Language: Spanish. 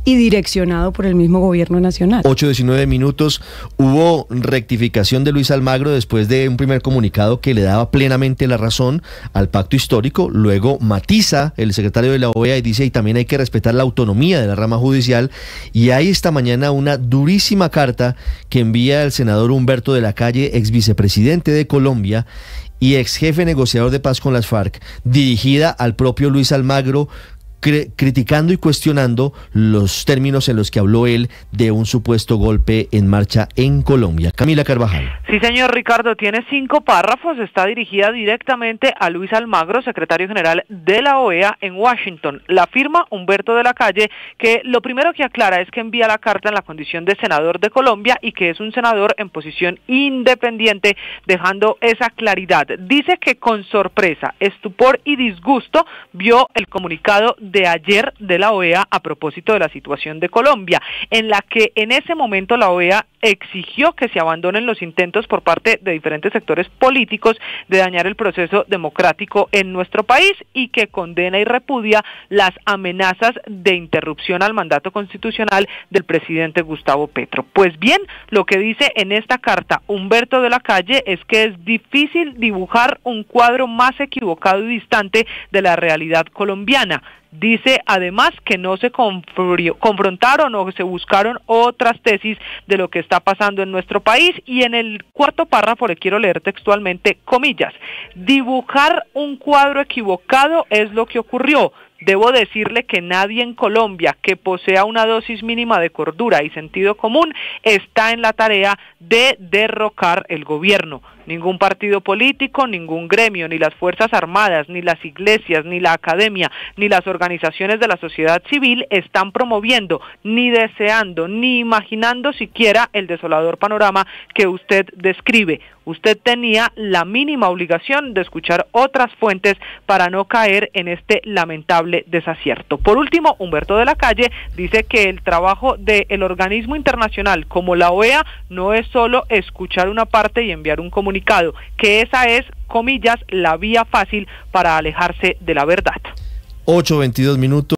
y direccionado por el mismo gobierno nacional. 8:19 minutos. Hubo rectificación de Luis Almagro después de un primer comunicado que le daba plenamente la razón al pacto histórico. Luego matiza el secretario de la OEA y dice, y también hay que respetar la autonomía de la rama judicial. Y hay esta mañana una durísima carta que envía el senador Humberto de la Calle, ex vicepresidente de Colombia y ex jefe negociador de paz con las FARC, dirigida al propio Luis Almagro, criticando y cuestionando los términos en los que habló él de un supuesto golpe en marcha en Colombia. Camila Carvajal. Sí, señor Ricardo, tiene 5 párrafos, está dirigida directamente a Luis Almagro, secretario general de la OEA en Washington. La firma Humberto de la Calle, que lo primero que aclara es que envía la carta en la condición de senador de Colombia y que es un senador en posición independiente, dejando esa claridad. Dice que con sorpresa, estupor y disgusto vio el comunicado de ayer de la OEA a propósito de la situación de Colombia, en la que en ese momento la OEA exigió que se abandonen los intentos por parte de diferentes sectores políticos de dañar el proceso democrático en nuestro país y que condena y repudia las amenazas de interrupción al mandato constitucional del presidente Gustavo Petro. Pues bien, lo que dice en esta carta Humberto de la Calle es que es difícil dibujar un cuadro más equivocado y distante de la realidad colombiana. Dice además que no se confrontaron o se buscaron otras tesis de lo que está pasando en nuestro país, y en el cuarto párrafo le quiero leer textualmente, comillas, dibujar un cuadro equivocado es lo que ocurrió. Debo decirle que nadie en Colombia que posea una dosis mínima de cordura y sentido común está en la tarea de derrocar el gobierno. Ningún partido político, ningún gremio, ni las Fuerzas Armadas, ni las iglesias, ni la academia, ni las organizaciones de la sociedad civil están promoviendo, ni deseando, ni imaginando siquiera el desolador panorama que usted describe. Usted tenía la mínima obligación de escuchar otras fuentes para no caer en este lamentable desacierto. Por último, Humberto de la Calle dice que el trabajo del organismo internacional como la OEA no es solo escuchar una parte y enviar un comunicado, que esa es, comillas, la vía fácil para alejarse de la verdad. 8:22 minutos.